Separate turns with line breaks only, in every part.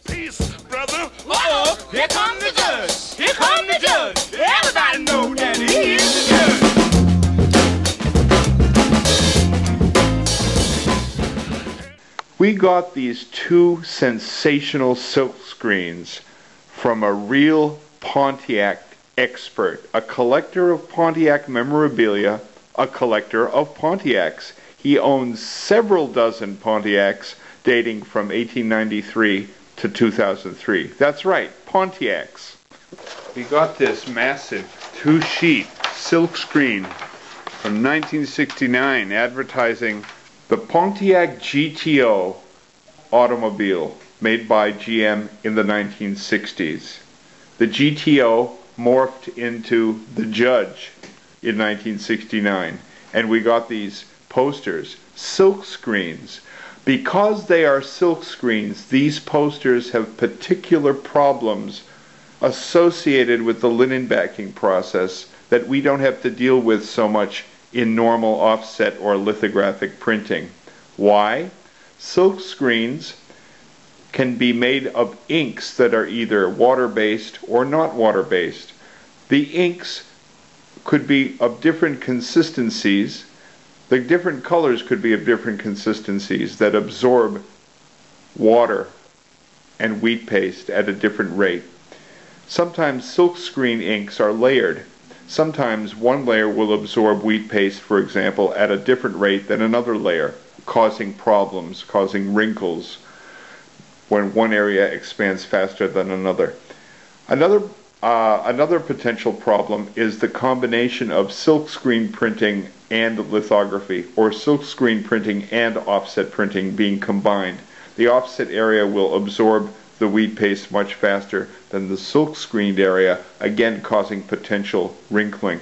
Peace, brother.
Uh-oh, here come the judge. Here come the judge. Everybody know that he is the judge.
We got these two sensational silk screens from a real Pontiac expert, a collector of Pontiac memorabilia, a collector of Pontiacs. He owns several dozen Pontiacs dating from 1893 to 2003. That's right, Pontiacs. We got this massive two-sheet silk screen from 1969 advertising the Pontiac GTO automobile made by GM in the 1960s. The GTO morphed into the Judge in 1969, and we got these posters, silk screens. Because they are silk screens, these posters have particular problems associated with the linen backing process that we don't have to deal with so much in normal offset or lithographic printing. Why? Silk screens can be made of inks that are either water-based or not water-based. The inks could be of different consistencies. The different colors could be of different consistencies that absorb water and wheat paste at a different rate. Sometimes silk screen inks are layered. Sometimes one layer will absorb wheat paste, for example, at a different rate than another layer, causing problems, causing wrinkles when one area expands faster than another. Another potential problem is the combination of silk screen printing and lithography, or silk screen printing and offset printing being combined. The offset area will absorb the wheat paste much faster than the silk screened area, again causing potential wrinkling.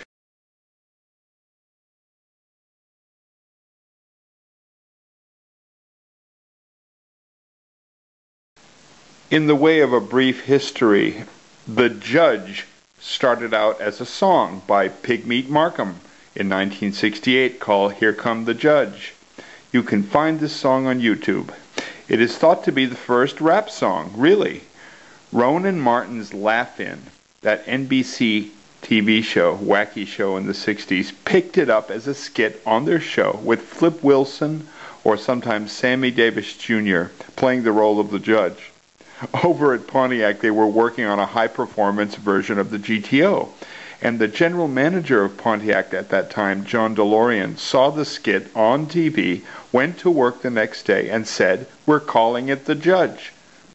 In the way of a brief history, The Judge started out as a song by Pigmeat Markum in 1968 called Here Come the Judge. You can find this song on YouTube. It is thought to be the first rap song, really. Rown and Martin's Laugh-In, that NBC TV show, wacky show in the 60s, picked it up as a skit on their show with Flip Wilson or sometimes Sammy Davis Junior playing the role of the judge. Over at Pontiac, they were working on a high-performance version of the GTO, and the general manager of Pontiac at that time, John DeLorean, saw the skit on TV, went to work the next day, and said, "We're calling it the Judge."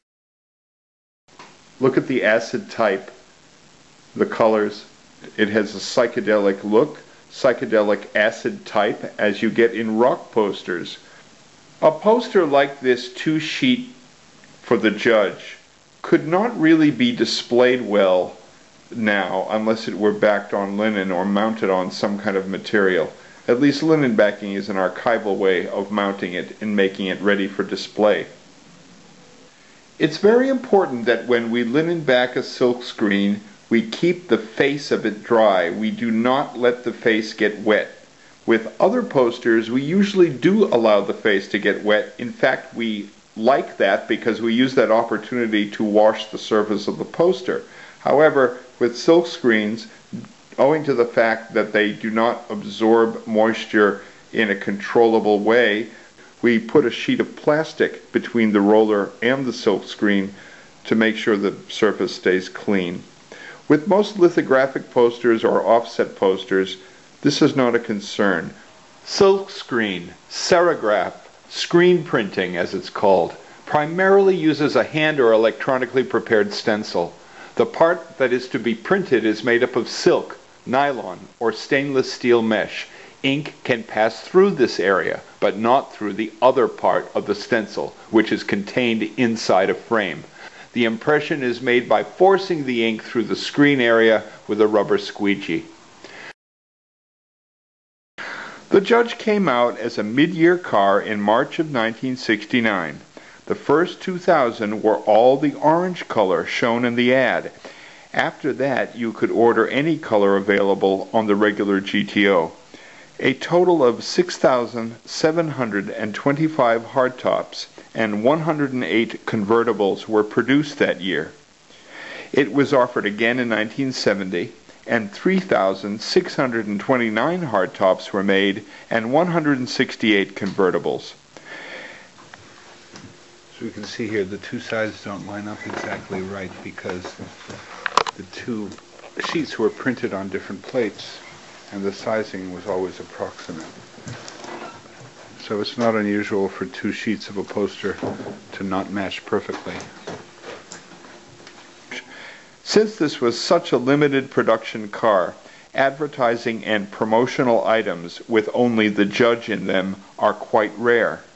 Look at the acid type, the colors. It has a psychedelic look, psychedelic acid type, as you get in rock posters. A poster like this two-sheet for the Judge could not really be displayed well now unless it were backed on linen or mounted on some kind of material. At least linen backing is an archival way of mounting it and making it ready for display. It's very important that when we linen back a silk screen, we keep the face of it dry. We do not let the face get wet. With other posters, we usually do allow the face to get wet. In fact, we like that because we use that opportunity to wash the surface of the poster. However, with silk screens, owing to the fact that they do not absorb moisture in a controllable way, we put a sheet of plastic between the roller and the silk screen to make sure the surface stays clean. With most lithographic posters or offset posters, this is not a concern. Silk screen, serigraph, screen printing as it's called, primarily uses a hand or electronically prepared stencil. The part that is to be printed is made up of silk, nylon, or stainless steel mesh. Ink can pass through this area, but not through the other part of the stencil, which is contained inside a frame. The impression is made by forcing the ink through the screen area with a rubber squeegee. The Judge came out as a mid-year car in March of 1969. The first 2,000 were all the orange color shown in the ad. After that, you could order any color available on the regular GTO. A total of 6,725 hardtops and 108 convertibles were produced that year. It was offered again in 1970, and 3,629 hardtops were made and 168 convertibles.
So you can see here the two sides don't line up exactly right because the two sheets were printed on different plates and the sizing was always approximate. So it's not unusual for two sheets of a poster to not match perfectly.
Since this was such a limited production car, advertising and promotional items with only the judge in them are quite rare.